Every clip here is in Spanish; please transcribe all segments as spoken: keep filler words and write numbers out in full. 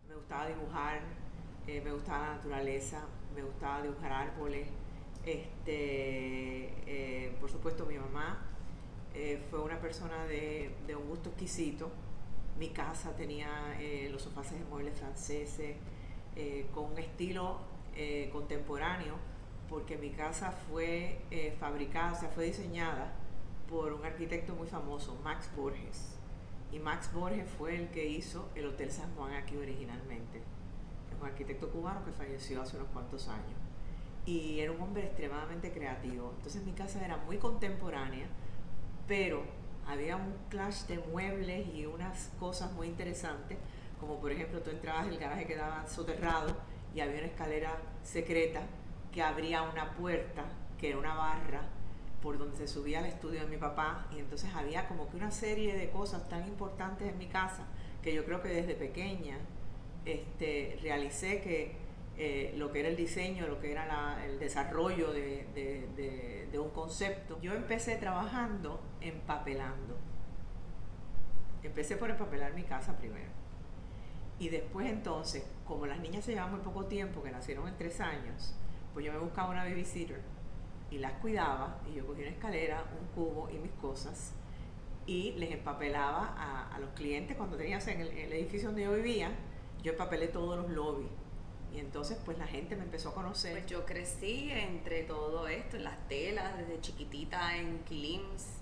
Me gustaba dibujar, eh, me gustaba la naturaleza, me gustaba dibujar árboles. Este, eh, por supuesto, mi mamá eh, fue una persona de, de un gusto exquisito. Mi casa tenía eh, los sofás de muebles franceses, eh, con un estilo eh, contemporáneo, porque mi casa fue eh, fabricada, o sea, fue diseñada por un arquitecto muy famoso, Max Borges. Y Max Borges fue el que hizo el Hotel San Juan aquí originalmente. Es un arquitecto cubano que falleció hace unos cuantos años. Y era un hombre extremadamente creativo. Entonces mi casa era muy contemporánea, pero había un clash de muebles y unas cosas muy interesantes, como por ejemplo tú entrabas, el garaje quedaba soterrado y había una escalera secreta que abría una puerta, que era una barra, por donde se subía al estudio de mi papá. Y entonces había como que una serie de cosas tan importantes en mi casa que yo creo que desde pequeña este, realicé que eh, lo que era el diseño, lo que era la, el desarrollo de, de, de, de un concepto. Yo empecé trabajando empapelando. Empecé por empapelar mi casa primero. Y después entonces, como las niñas se llevaban muy poco tiempo, que nacieron en tres años, pues yo me buscaba una babysitter y las cuidaba, y yo cogía una escalera, un cubo y mis cosas, y les empapelaba a, a los clientes cuando tenían, o sea, en el, en el edificio donde yo vivía, yo empapelé todos los lobbies. Y entonces pues la gente me empezó a conocer. Pues yo crecí entre todo esto, en las telas, desde chiquitita en Quilims,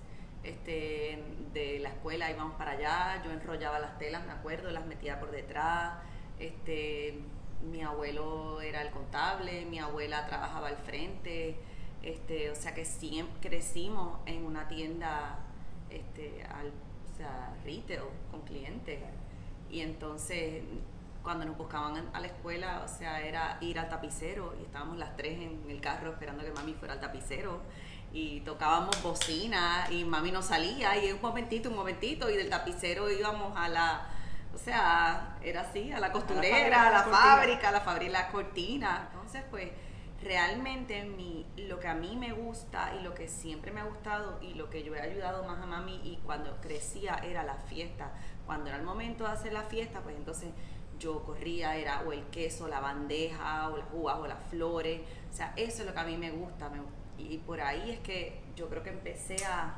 este, de la escuela íbamos para allá, yo enrollaba las telas, me acuerdo, las metía por detrás, este, mi abuelo era el contable, mi abuela trabajaba al frente, este, o sea que siempre crecimos en una tienda, este, al, o sea, retail, con clientes. Y entonces cuando nos buscaban a la escuela, o sea, era ir al tapicero, y estábamos las tres en el carro esperando que mami fuera al tapicero, y tocábamos bocina y mami no salía, y un momentito, un momentito, y del tapicero íbamos a la, o sea, era así, a la costurera, a la fábrica, a la fábrica, la cortina. Entonces pues realmente mi, lo que a mí me gusta y lo que siempre me ha gustado y lo que yo he ayudado más a mami y cuando crecía era la fiesta. Cuando era el momento de hacer la fiesta, pues entonces yo corría, era o el queso, la bandeja, o las uvas, o las flores. O sea, eso es lo que a mí me gusta. Me, y por ahí es que yo creo que empecé a,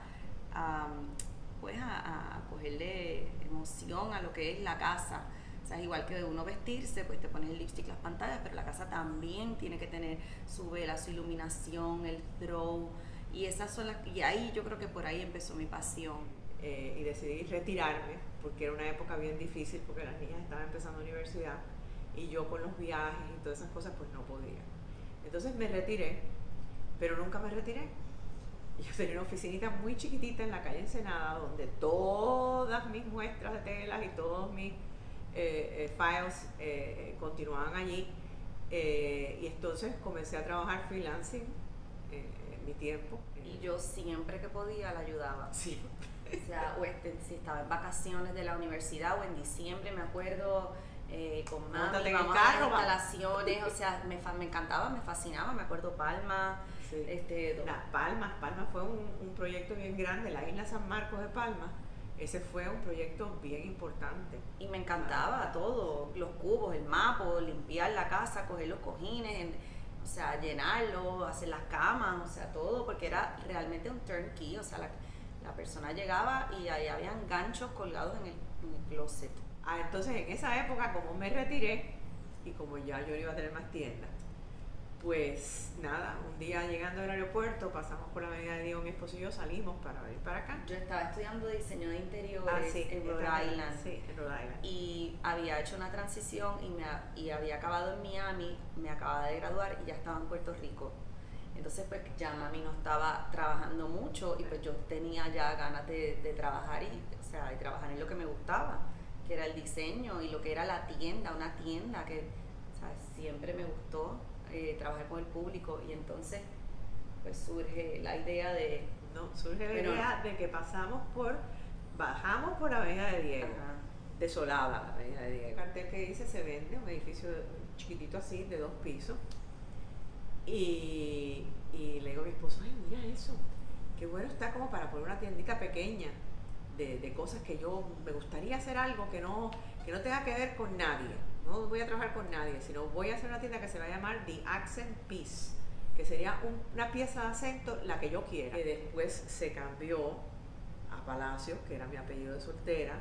a pues a, a cogerle emoción a lo que es la casa. O sea, es igual que uno vestirse, pues te pones el lipstick, las pantallas, pero la casa también tiene que tener su vela, su iluminación, el throw. Y esas son las, y ahí yo creo que por ahí empezó mi pasión. Eh, y decidí retirarme porque era una época bien difícil porque las niñas estaban empezando universidad y yo con los viajes y todas esas cosas pues no podía. Entonces me retiré, pero nunca me retiré. Yo tenía una oficinita muy chiquitita en la calle Ensenada donde todas mis muestras de telas y todos mis eh, eh, files eh, continuaban allí, eh, y entonces comencé a trabajar freelancing eh, en mi tiempo. Y yo siempre que podía la ayudaba. Siempre. O sea, o este, si estaba en vacaciones de la universidad o en diciembre, me acuerdo, eh, con mami, vamos a las instalaciones, o sea, me, me encantaba, me fascinaba, me acuerdo Palma. Sí. Este, Las Palmas, Palma fue un, un proyecto bien grande, la isla San Marcos de Palma, ese fue un proyecto bien importante. Y me encantaba ah, todo, los cubos, el mapa, limpiar la casa, coger los cojines, en, o sea, llenarlo, hacer las camas, o sea, todo, porque era realmente un turnkey, o sea, la, la persona llegaba y ahí habían ganchos colgados en el, en el closet. Ah, entonces en esa época, como me retiré y como ya yo no iba a tener más tiendas, pues nada, un día llegando al aeropuerto, pasamos por la Avenida de Diego, mi esposo y yo salimos para venir para acá. Yo estaba estudiando diseño de interiores ah, sí, en Rhode Island. Sí, en Rhode Island. Y había hecho una transición y, me, y había acabado en Miami, me acababa de graduar y ya estaba en Puerto Rico. Entonces pues ya mami no estaba trabajando mucho y pues yo tenía ya ganas de, de trabajar y, o sea, de trabajar en lo que me gustaba, que era el diseño y lo que era la tienda, una tienda que, o sea, siempre me gustó. Eh, trabajar con el público y entonces pues surge la idea de no surge la pero, idea de que pasamos por bajamos por la Avenida de Diego, ajá, desolada la Avenida de Diego, un cartel que dice se vende un edificio chiquitito así de dos pisos y, y le digo a mi esposo, ay mira eso, qué bueno está como para poner una tiendita pequeña de, de cosas que yo me gustaría hacer algo que no, que no tenga que ver con nadie. no voy a trabajar con nadie, sino voy a hacer una tienda que se va a llamar The Accent Piece, que sería un, una pieza de acento la que yo quiera. Que después se cambió a Palacios, que era mi apellido de soltera.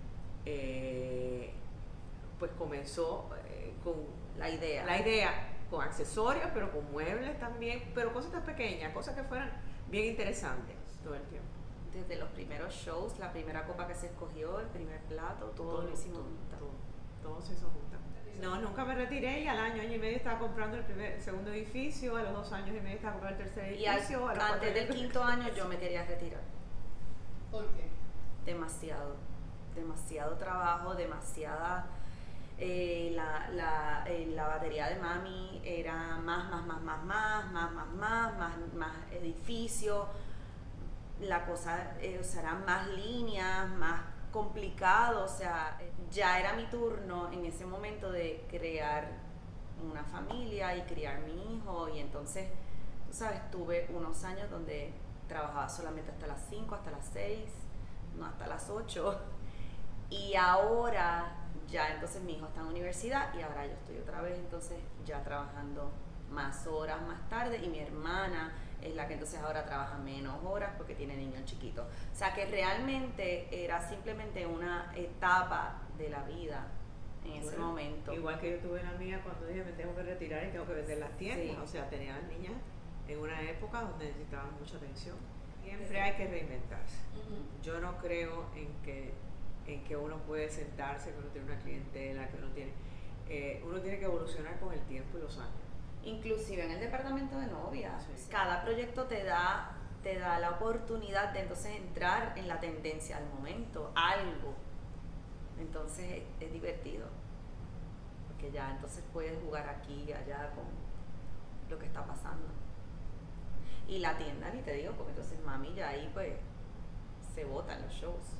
Eh, pues comenzó eh, con La idea. la idea, con accesorios, pero con muebles también, pero cositas pequeñas, cosas que fueran bien interesantes todo el tiempo. Desde los primeros shows, la primera copa que se escogió, el primer plato, todo, todo lo hicimos juntas. Todo, todo se hizo juntas. No, nunca me retiré y al año, año y medio estaba comprando el, primer, el segundo edificio, a los dos años y medio estaba comprando el tercer Y edificio. al, a los antes del quinto año yo me quería retirar. ¿Por qué? Demasiado, demasiado trabajo, demasiada... Eh, la, la, eh, la batería de mami era más, más, más, más, más, más, más, más, más, más edificio, la cosa, eh, o sea, eran más líneas, más complicado, o sea, ya era mi turno en ese momento de crear una familia y criar mi hijo, y entonces, tú sabes, tuve unos años donde trabajaba solamente hasta las cinco, hasta las seis, no hasta las ocho, y ahora ya entonces mi hijo está en universidad y ahora yo estoy otra vez entonces ya trabajando más horas más tarde, y mi hermana es la que entonces ahora trabaja menos horas porque tiene niños chiquitos. O sea que realmente era simplemente una etapa de la vida en ese Bueno, momento. Igual que yo tuve la mía cuando dije me tengo que retirar y tengo que vender las tiendas. Sí. O sea, tenía las niñas en una época donde necesitaban mucha atención. Siempre hay que reinventarse. Ujú. Yo no creo en que en que uno puede sentarse, que uno tiene una clientela, que uno tiene... Eh, uno tiene que evolucionar con el tiempo y los años. Inclusive en el departamento de novias, Sí. cada proyecto te da, te da la oportunidad de entonces entrar en la tendencia al momento, algo. Entonces es divertido, porque ya entonces puedes jugar aquí y allá con lo que está pasando. Y la tienda, ni te digo, porque entonces mami ya ahí pues se botan los shows.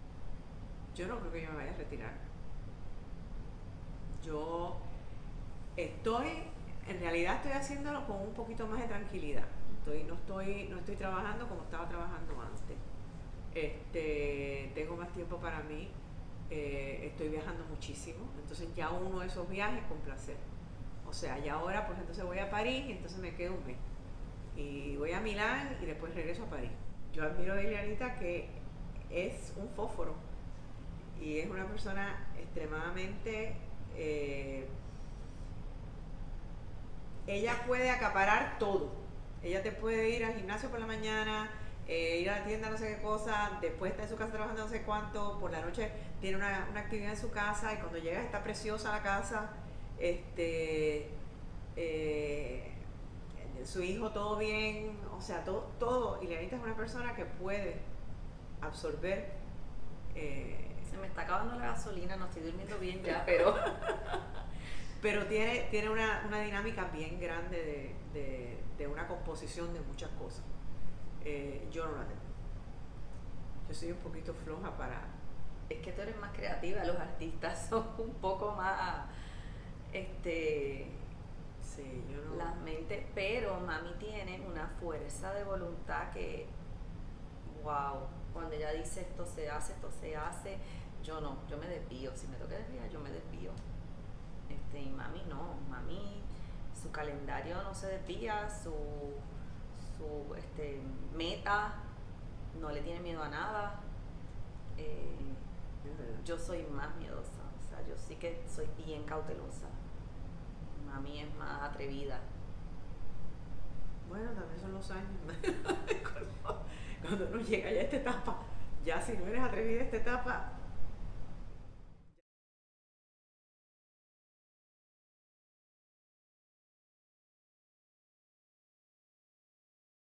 Yo no creo que yo me vaya a retirar. Yo estoy, en realidad estoy haciéndolo con un poquito más de tranquilidad. Estoy, no estoy, no estoy trabajando como estaba trabajando antes. Este, tengo más tiempo para mí. Eh, estoy viajando muchísimo. Entonces ya uno de esos viajes con placer. O sea, ya ahora pues entonces voy a París y entonces me quedo un mes. Y voy a Milán y después regreso a París. Yo admiro a Ilianita, que es un fósforo. Y es una persona extremadamente... Eh, ella puede acaparar todo. Ella te puede ir al gimnasio por la mañana, eh, ir a la tienda no sé qué cosa, después está en su casa trabajando no sé cuánto, por la noche tiene una, una actividad en su casa, y cuando llega está preciosa la casa, este, eh, su hijo todo bien, o sea, todo, todo. Y Ilianita es una persona que puede absorber... Eh, Se me está acabando la gasolina, no estoy durmiendo bien ya, pero... pero tiene, tiene una, una dinámica bien grande de, de, de una composición de muchas cosas. Eh, yo no la tengo. Yo soy un poquito floja para... Es que tú eres más creativa, los artistas son un poco más... este Sí, yo no... las mentes, pero mami tiene una fuerza de voluntad que... wow, cuando ella dice esto se hace, esto se hace, yo no, yo me desvío, si me toca desviar, yo me desvío. Este, y mami no, mami, su calendario no se desvía, su, su este, meta, no le tiene miedo a nada. Eh, yo soy más miedosa, o sea, yo sí que soy bien cautelosa. Mami es más atrevida. Bueno, también son los años. cuando, cuando uno llega ya a esta etapa, ya si no eres atrevida a esta etapa,